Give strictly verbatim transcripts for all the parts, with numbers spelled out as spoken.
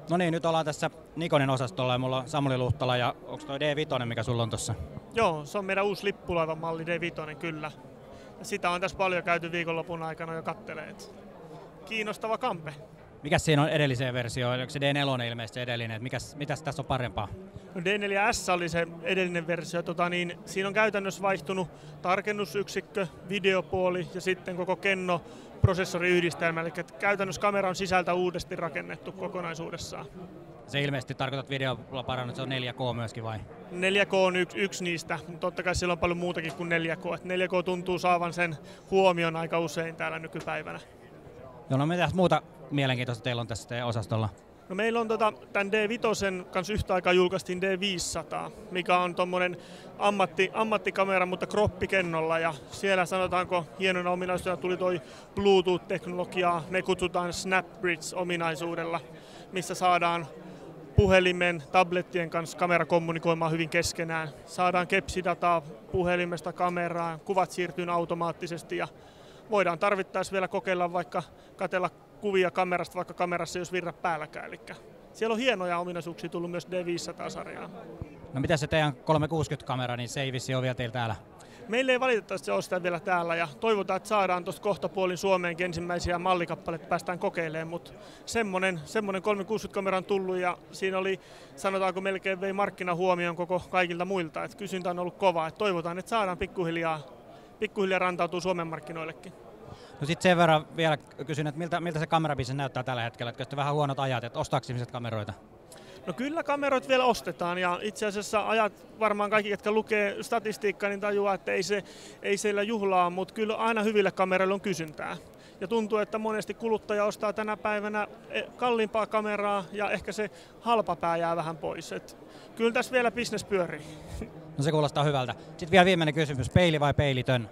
No niin, nyt ollaan tässä Nikonin osastolla ja mulla on Samuli Luhtala ja onko toi D viisi, mikä sulla on tossa? Joo, se on meidän uusi lippulaivan malli D viisi, kyllä. Ja sitä on tässä paljon käyty viikonlopun aikana jo kattelemaan. Kiinnostava kampe. Mikäs siinä on edelliseen versioon? Onko se D neljä ilmeisesti edellinen? Et mikäs, mitäs tässä on parempaa? No D neljä S oli se edellinen versio. Tota niin, siinä on käytännössä vaihtunut tarkennusyksikkö, videopuoli ja sitten koko kenno prosessoriyhdistelmä. Eli käytännössä kamera on sisältä uudesti rakennettu kokonaisuudessaan. Se ilmeisesti tarkoitat videolla parannut, se on neljä K myöskin vai? neljä K on yksi, yksi niistä, mutta totta kai siellä on paljon muutakin kuin neljä K. Et neljä K tuntuu saavan sen huomion aika usein täällä nykypäivänä. Joo, no mitä muuta mielenkiintoista teillä on tässä teidän osastolla? No meillä on tota, tämän D viisi kanssa yhtä aikaa julkaistiin D viisisataa, mikä on tuommoinen ammatti, ammattikamera, mutta kroppikennolla. Ja siellä sanotaanko hienona ominaisuudella tuli toi Bluetooth-teknologiaa, me kutsutaan SnapBridge-ominaisuudella, missä saadaan puhelimen, tablettien kanssa kamera kommunikoimaan hyvin keskenään. Saadaan kepsidataa puhelimesta kameraan, kuvat siirtyy automaattisesti ja voidaan tarvittaessa vielä kokeilla vaikka katsella kuvia kamerasta, vaikka kamerassa ei olisi virrat päälläkään. Eli siellä on hienoja ominaisuuksia tullut myös D viisisataa-sarjaan. No mitä se teidän kolmesataakuusikymmentä-kamera, niin se ei vissi ole vielä teillä täällä? Meillä ei valitettavasti ole sitä vielä täällä ja toivotaan, että saadaan tuosta kohtapuolin Suomeenkin ensimmäisiä mallikappaleita, päästään kokeilemaan, mutta semmoinen, semmoinen kolmesataakuusikymmentä-kamera on tullut ja siinä oli, sanotaanko melkein vei markkinahuomioon koko kaikilta muilta, että kysyntä on ollut kova, että toivotaan, että saadaan pikkuhiljaa, pikkuhiljaa rantautua Suomen markkinoillekin. No sitten sen verran vielä kysyn, että miltä, miltä se kamerabisnes näyttää tällä hetkellä, että vähän huonot ajat, että ostaako ihmiset kameroita? No kyllä kameroita vielä ostetaan ja itse asiassa ajat varmaan kaikki, jotka lukee statistiikkaa, niin tajuaa, että ei, se, ei siellä juhlaa, mutta kyllä aina hyville kameroille on kysyntää. Ja tuntuu, että monesti kuluttaja ostaa tänä päivänä kalliimpaa kameraa ja ehkä se halpa pää jää vähän pois. Et kyllä tässä vielä business pyörii. No se kuulostaa hyvältä. Sitten vielä viimeinen kysymys, peili vai peilitön?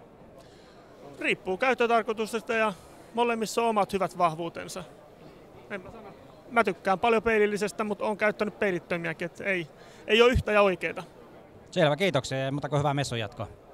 Riippuu käyttötarkoituksesta ja molemmissa on omat hyvät vahvuutensa. En mä sano. Mä tykkään paljon peilillisestä, mutta olen käyttänyt peilittömiäkin, että ei, ei ole yhtä ja oikeeta. Selvä, kiitoksia ja muuta kuin hyvää messun jatkoa.